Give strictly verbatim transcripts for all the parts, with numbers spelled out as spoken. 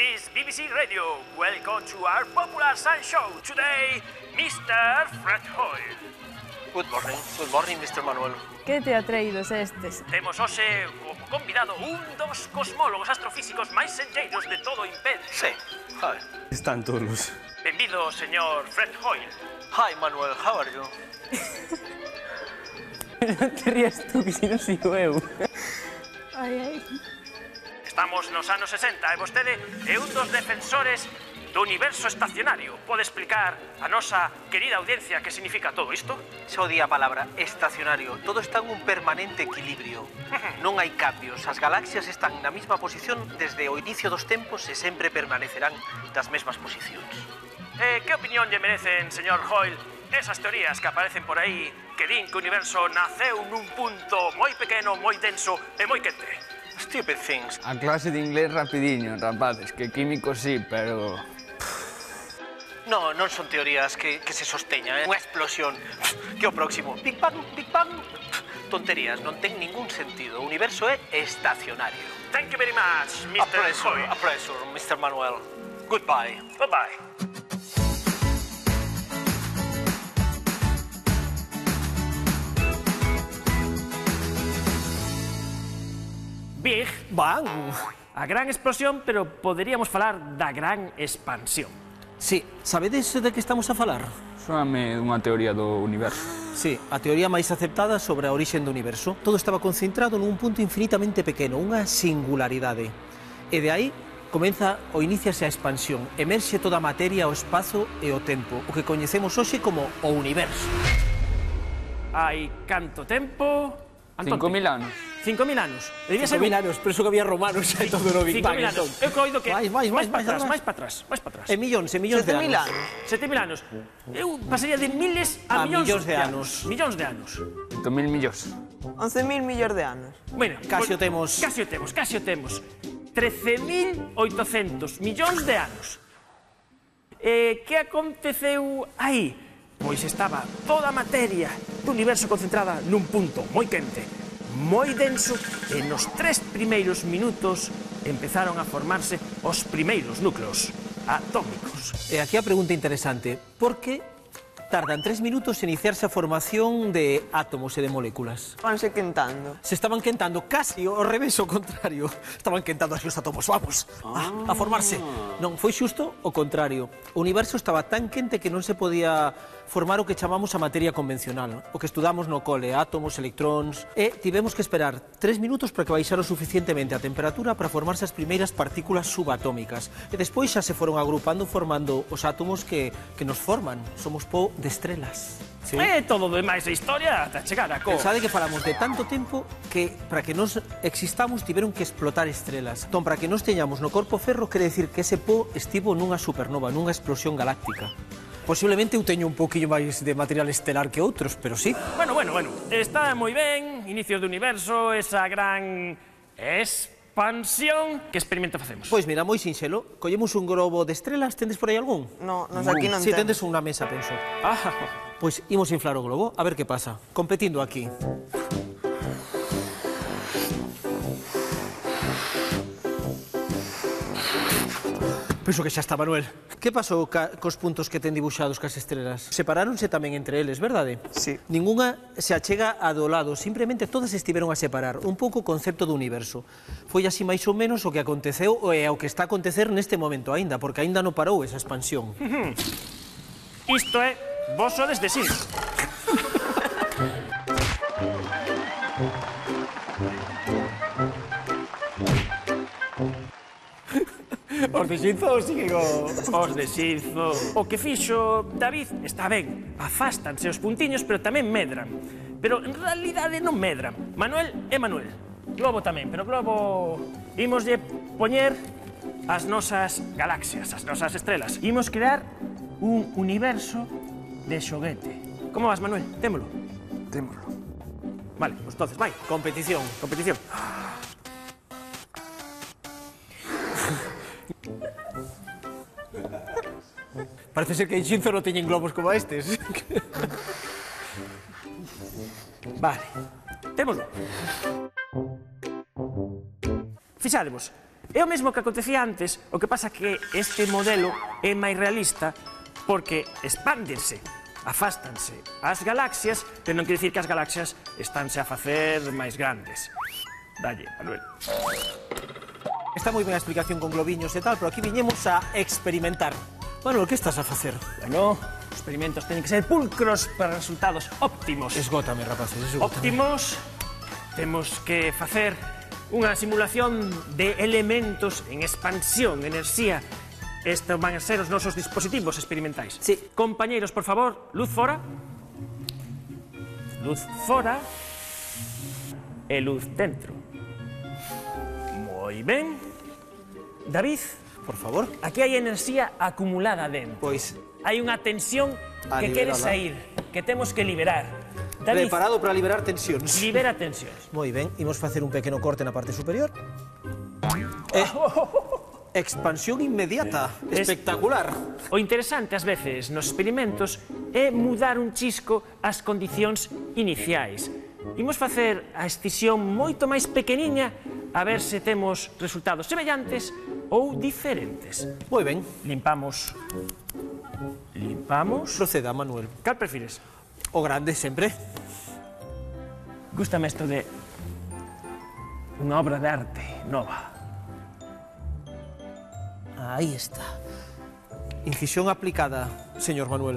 is B B C Radio. Welcome to our popular science show. Today, mister Fred Hoyle. Good morning. Good morning, mister Manuel. Que teatreiros estes? Temos hoxe como convidado un dos cosmólogos astrofísicos máis enlleiros de todo o imperio. Sí. Hi. Están todos. Benvido, señor Fred Hoyle. Hi, Manuel. How are you? Non te rías tú, que si non sigo eu. Ai, ai. Estamos nos anos sesenta e vostede é un dos defensores do universo estacionario. Pode explicar a nosa querida audiencia que significa todo isto? Xa o di a palabra estacionario. Todo está en un permanente equilibrio. Non hai cambios. As galaxias están na mesma posición desde o inicio dos tempos e sempre permanecerán das mesmas posicións. Eh, que opinión lle merecen, señor Hoyle, esas teorías que aparecen por aí que din que o universo naceu nun punto moi pequeno, moi denso e moi quente? Stupid things. A clase de inglés rapidiño, rapaces, que químico sí, pero... No, non son teorías que, que se sosteña, eh? Unha explosión. Que o próximo? Big Bang, Big Bang. Tonterías, non ten ningún sentido. O universo é estacionario. Thank you very much, mister A pleasure, Hoyle. a pleasure, mister Manuel. Goodbye. Goodbye. Big Bang! A gran explosión, pero poderíamos falar da gran expansión. Sí, sabedes de que estamos a falar? Soame dunha teoría do universo. Sí, a teoría máis aceptada sobre a orixe do universo. Todo estaba concentrado nun punto infinitamente pequeno, unha singularidade. E de aí comeza ou iniciase a expansión. Emerxe toda a materia, o espazo e o tempo, o que coñecemos hoxe como o universo. Hai canto tempo? Cinco mil anos. Cinco mil anos. Debía ser Cinco mil un- anos, pero eso que había romanos e todo no Big Cinco Bang. mil anos. entón. Eu coido que... Máis, máis, máis máis, para máis atrás, atrás. máis para atrás, máis para atrás. E millóns, e millóns de anos. Sete mil anos. Eu pasaría de miles a, A millóns, millóns de anos. Millóns de anos. Cinco mil millóns. once mil millóns de anos. Bueno, Casi o pues, temos. Casi o temos, casi o temos. trece mil oitocentos millóns de anos. E que aconteceu aí? Pois estaba toda a materia do universo concentrada nun punto moi quente, moi denso, e nos tres primeiros minutos empezaron a formarse os primeiros núcleos atómicos. E aquí a pregunta interesante. Por que tardan tres minutos en iniciarse a formación de átomos e de moléculas? Vanse quentando. Se estaban quentando casi ao revés, ao contrario. Estaban quentando así os átomos, vamos, a, a formarse. Non, foi xusto o contrario. O universo estaba tan quente que non se podía formar o que chamamos a materia convencional, o que estudamos no cole, átomos, electróns, e tivemos que esperar tres minutos para que baixara o suficientemente a temperatura para formarse as primeiras partículas subatómicas. E despois xa se foron agrupando formando os átomos que, que nos forman. Somos po de estrelas. Sí. E todo o demais da historia ata chegar a co... Pensade que falamos de tanto tempo que para que nos existamos tiveron que explotar estrelas. Entón, para que nos teñamos no corpo ferro, quere decir que ese po estivo nunha supernova, nunha explosión galáctica. Posiblemente eu teño un poquillo máis de material estelar que outros, pero sí. Bueno, bueno, bueno, está moi ben, inicios do universo, esa gran expansión. Que experimento facemos? Pois mira, moi sinxelo, collemos un globo de estrelas, tendes por aí algún? No, nos aquí non Si, sí, temos. tendes unha mesa, penso. Ah, Pois imos inflar o globo, a ver que pasa. Competindo aquí. Penso que xa está, Manuel. Que pasou ca, cos puntos que ten dibuixados cas estrelas? Separáronse tamén entre eles, verdade? Sí. Ninguna se achega a do lado, simplemente todas estiveron a separar. Un pouco o concepto do universo. Foi así máis ou menos o que aconteceu e o que está a acontecer neste momento aínda, porque aínda non parou esa expansión. isto é vos sodes de sí. Os de Xinzo siguen o... Os de Xinzo. O que fixo David está ben. Afástanse os puntiños, pero tamén medran. Pero en realidade non medran. Manuel é Manuel. Globo tamén, pero Globo... Imoslle poñer as nosas galaxias, as nosas estrelas. Imos crear un universo de xoguete. Como vas, Manuel? Témolo. Témolo. Vale, pues entonces, vai. Competición. Competición. Parece ser que en Xinzo non teñen globos como estes. Vale. Témolo. Fixádevos. É o mesmo que acontecía antes, o que pasa que este modelo é máis realista porque expándense, afástanse as galaxias, pero non quere dicir que as galaxias estánse a facer máis grandes. Dalle, Manuel. Está moi ben a explicación con globiños e tal, pero aquí viñemos a experimentar. Manuel, que estás a facer? Bueno, os experimentos teñen que ser pulcros para resultados óptimos. Esgótame, rapaces, esgótame. Óptimos, temos que facer unha simulación de elementos en expansión, enerxía. Estes van a ser os nosos dispositivos experimentais. Sí. Compañeiros, por favor, luz fora. Luz fora. E luz dentro. Moi ben. David, Por favor. aquí hai enerxía acumulada dentro. Pois, Hai unha tensión A que quere liberala. sair, que temos que liberar. David, preparado para liberar tensións. libera tensións. Moi ben, imos facer un pequeno corte na parte superior. Eh, expansión inmediata, Es- espectacular. O interesante, ás veces, nos experimentos é mudar un chisco ás condicións iniciais. Imos facer a excisión moito máis pequeniña a ver se temos resultados semellantes ou diferentes. Moi ben, Limpamos. Limpamos. proceda, Manuel. Cal prefires? O grande sempre. Gústame isto de unha obra de arte nova. Aí está. Incisión aplicada, señor Manuel.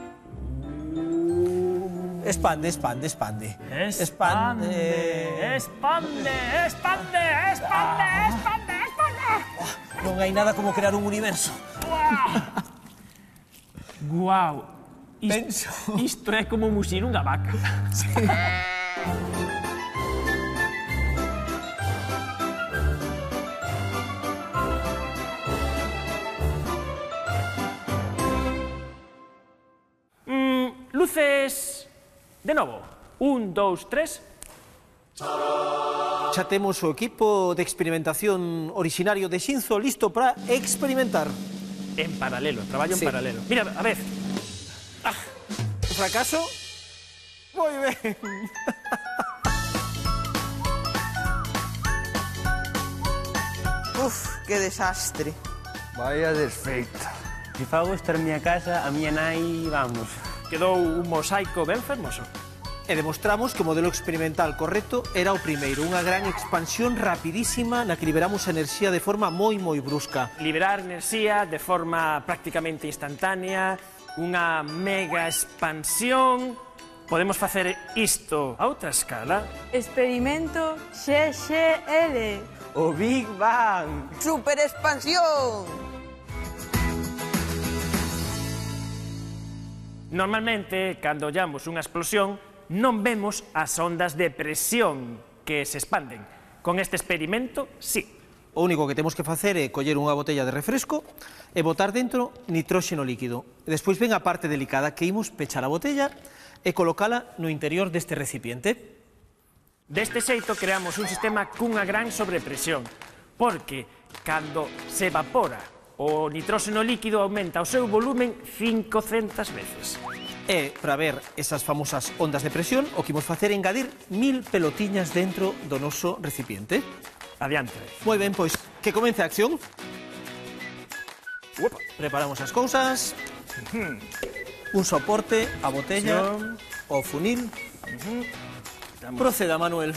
Expande, expande, expande. Expande, expande, expande, expande, expande, expande. Non hai nada como crear un universo. Guau. Penso. Isto é como muxir unha vaca. Mm, luces de novo. Un, dous, tres. Xa temos o equipo de experimentación originario de Xinzo listo para experimentar. En paralelo, traballo en Sí. paralelo. Mira, a ver. O fracaso? Moi ben. Uf, que desastre. Vaya desfeita. Si fago isto en miña casa, a miña nai, vamos. Quedou un mosaico ben fermoso. E demostramos que o modelo experimental correcto era o primeiro, unha gran expansión rapidísima na que liberamos a enerxía de forma moi moi brusca. Liberar enerxía de forma prácticamente instantánea, unha mega expansión. Podemos facer isto a outra escala. Experimento X X L. O Big Bang! Super expansión. Normalmente, cando ollamos unha explosión, non vemos as ondas de presión que se expanden. Con este experimento, sí. O único que temos que facer é coller unha botella de refresco e botar dentro nitróxeno líquido. E despois ven a parte delicada que imos pechar a botella e colocala no interior deste recipiente. Deste xeito creamos un sistema cunha gran sobrepresión, porque cando se evapora o nitróxeno líquido aumenta o seu volumen cincocentas veces. E, para ver esas famosas ondas de presión, o que imos facer é engadir mil pelotiñas dentro do noso recipiente. Adiante. Moi ben, pois, que comece a acción. Uopa. Preparamos as cousas. Un soporte, a botella, Acción. o funil. Proceda, Manuel.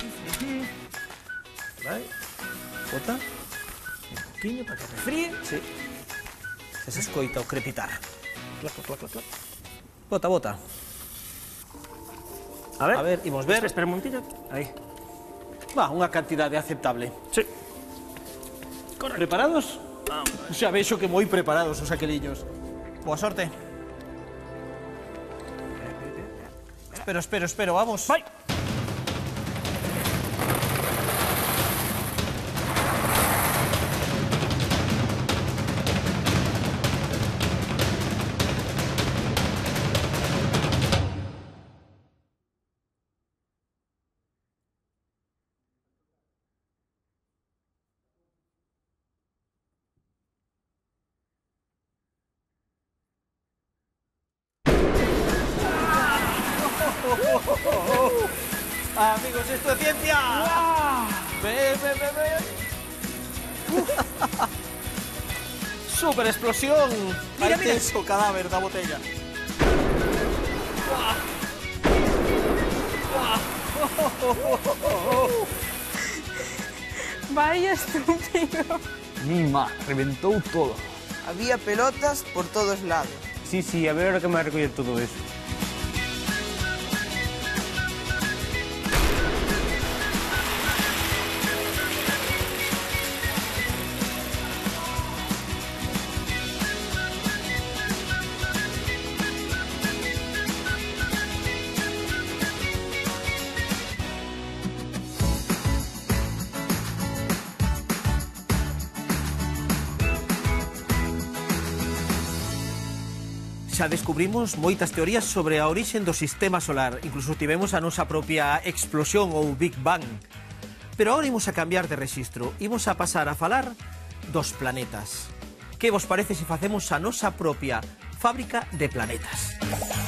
Vai. Bota. Un poquinho para que refríe. Sí. Se se escoita o crepitar. Clac, clac, clac, clac. Bota, bota. A ver, A ver, imos ver. Espera, espera un momentillo. Aí. Va, unha cantidade aceptable. Sí. Preparados? Xa vexo que moi preparados os aqueliños. Boa sorte. Espero, espero, espero, vamos. Vai. Amigos, esto es ciencia. Ven, ven, ven, ven. Super explosión. Mira, Mira, mira. mira. O cadáver da botella. Vaya estúpido. Mima, reventou todo. Había pelotas por todos lados. Sí, sí, a ver ahora que me va a recoller todo eso. Xa descubrimos moitas teorías sobre a orixe do sistema solar. Incluso tivemos a nosa propia explosión ou Big Bang. Pero agora imos a cambiar de rexistro. Imos a pasar a falar dos planetas. Que vos parece se facemos a nosa propia fábrica de planetas?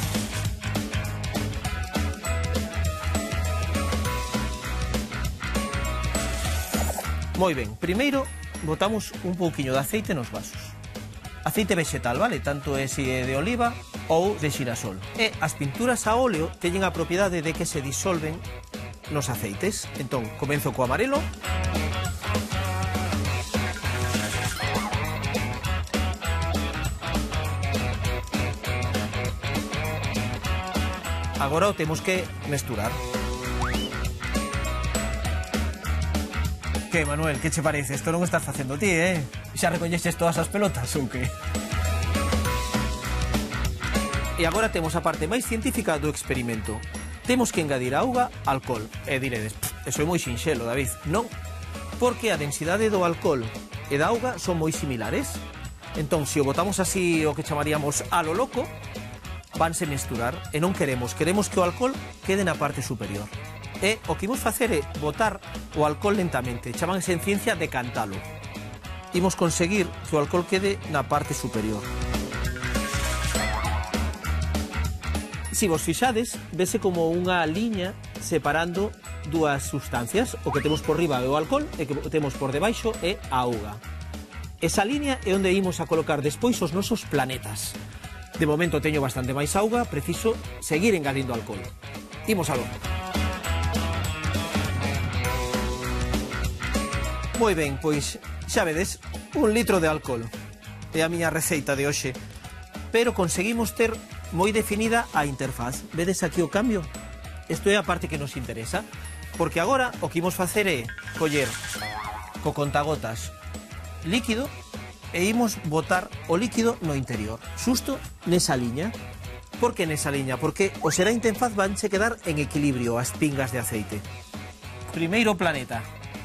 Moi ben, primeiro botamos un pouquiño de aceite nos vasos. Aceite vegetal, vale? Tanto é se é de oliva ou de xirasol. E as pinturas a óleo teñen a propiedade de que se disolven nos aceites. Entón, comenzo co amarelo. Agora o temos que mesturar. Que, Manuel, que che parece? Isto non o estás facendo ti, eh? Xa recollexes todas as pelotas ou que? E agora temos a parte máis científica do experimento. Temos que engadir auga, alcohol. E diredes, eso é moi sinxelo, David. Non, porque a densidade do alcohol e da auga son moi similares. Entón, se o botamos así o que chamaríamos a lo loco, vanse mesturar. E non queremos, queremos que o alcohol quede na parte superior. E o que imos facer é botar o alcohol lentamente. Chamanse en ciencia decantalo. Imos conseguir que o alcohol quede na parte superior. Se vos fixades, vese como unha liña separando dúas sustancias. O que temos por riba é o alcohol e o que temos por debaixo é a auga. Esa liña é onde imos a colocar despois os nosos planetas. De momento teño bastante máis auga, preciso seguir engadindo alcohol. Imos aló. Moi ben, pois xa vedes, un litro de alcohol. É a miña receita de hoxe. Pero conseguimos ter moi definida a interfaz. Vedes aquí o cambio? Isto é a parte que nos interesa. Porque agora o que imos facer é coller co contagotas líquido e imos botar o líquido no interior. Xusto nesa liña. Por que nesa liña? Porque o será interfaz vanche quedar en equilibrio as pingas de aceite. Primeiro planeta.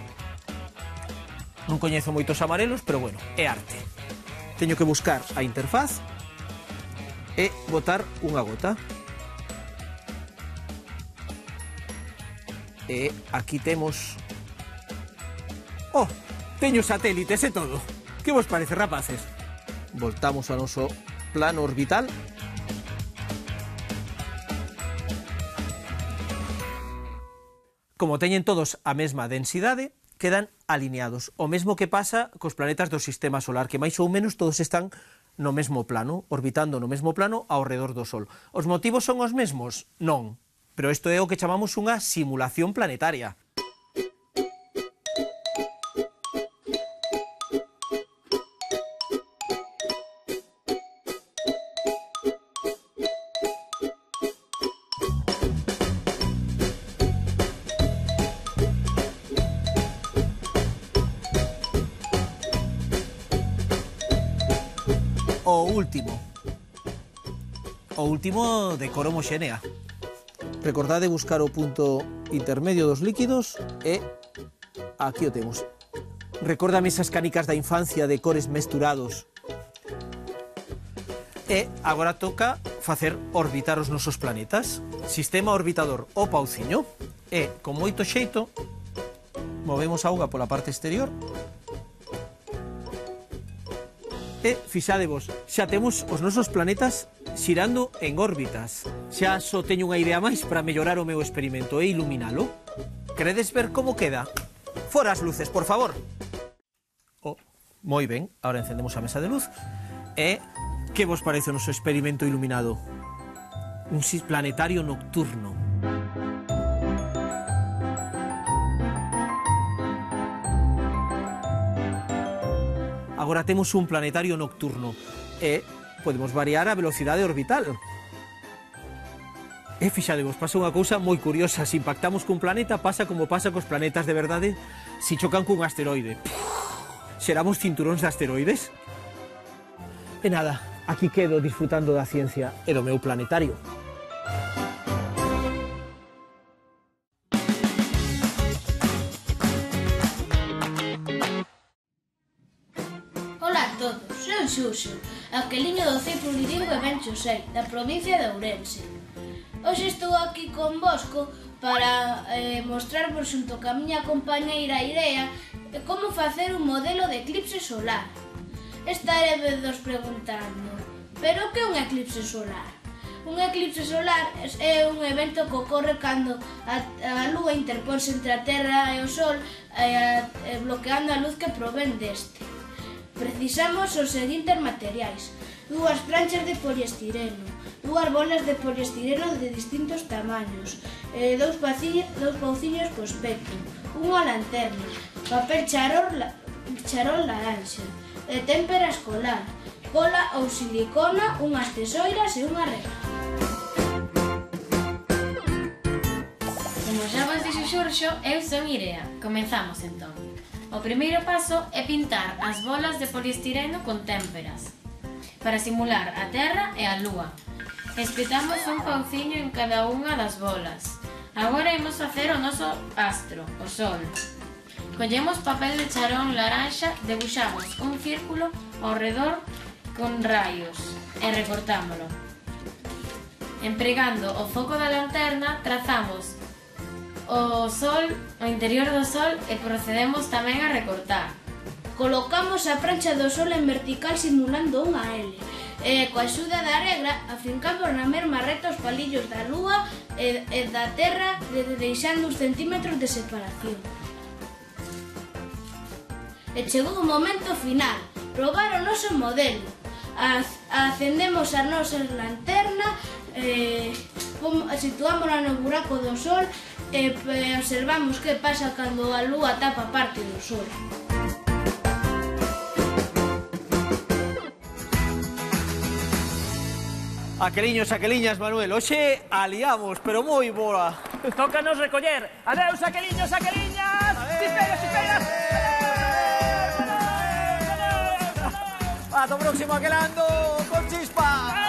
Non coñezo moitos amarelos, pero bueno, é arte. Teño que buscar a interfaz e botar unha gota. E aquí temos... Oh, teño satélites e todo. Que vos parece, rapaces? Voltamos ao noso plano orbital. Como teñen todos a mesma densidade, quedan alineados. O mesmo que pasa cos planetas do sistema solar, que máis ou menos todos están no mesmo plano, orbitando no mesmo plano ao redor do Sol. Os motivos son os mesmos? Non. Pero isto é o que chamamos unha simulación planetaria. O último. O último de cor homoxénea. Recordade buscar o punto intermedio dos líquidos e aquí o temos. Recórdame esas canicas da infancia de cores mesturados. E agora toca facer orbitar os nosos planetas. Sistema orbitador o pauciño. E, con moito xeito, movemos a auga pola parte exterior. E, fixadevos, xa temos os nosos planetas xirando en órbitas. Xa só teño unha idea máis para mellorar o meu experimento e iluminalo. Queredes ver como queda? Fora as luces, por favor. Oh, Moi ben, ahora encendemos a mesa de luz. E que vos parece o noso experimento iluminado? Un planetario nocturno. Agora temos un planetario nocturno e podemos variar a velocidade orbital. E fixadevos, pasa unha cousa moi curiosa. Se impactamos cun planeta, pasa como pasa cos planetas de verdade se chocan cun asteroide. Xeramos cinturóns de asteroides? E nada, aquí quedo disfrutando da ciencia e do meu planetario. Ola a todos, son Xuxo, aqueliño do Cei Plurilingue e Ben Xosei, da provincia de Ourense. Hoxe estou aquí convosco para eh, mostrarvos xunto ca miña compañeira Irea como facer un modelo de eclipse solar. Estaredes preguntando, pero que é un eclipse solar? Un eclipse solar é un evento que ocorre cando a, a lúa interponse entre a Terra e o Sol eh, eh, bloqueando a luz que provén deste. Precisamos os seguintes materiais: dúas planchas de poliestireno, dúas bolas de poliestireno de distintos tamaños, eh, dous, dous pauciños co espectro, unha lanterna, papel charol, charol laranxa, e témpera escolar, cola ou silicona, unhas tesoiras e unha rega. Como xa vos dixo Xurxo, eu son Irea. Comenzamos entón. O primeiro paso é pintar as bolas de poliestireno con témperas para simular a Terra e a Lúa. Espetamos un pauciño en cada unha das bolas. Agora imos facer o noso astro, o Sol. Collemos papel de charón laranxa, debuxamos un círculo ao redor con raios e recortámolo. Empregando o foco da lanterna, trazamos o Sol, o interior do Sol e procedemos tamén a recortar. Colocamos a prancha do Sol en vertical simulando unha L e, coa axuda da regra, afincamos na mesma reta os palillos da Lúa e, e da Terra, deixando uns centímetros de separación. E chegou o momento final, probar o noso modelo. Acendemos a nosa lanterna, eh, situámola no buraco do Sol e observamos que pasa cando a Lúa tapa parte do Sol. Aqueliños, aqueliñas, Manuel, hoxe aliamos, pero moi boa. Tócanos recoller. Adeus, aqueliños, aqueliñas. Chisperas, chisperas. Ata o próximo aquelando con chispa.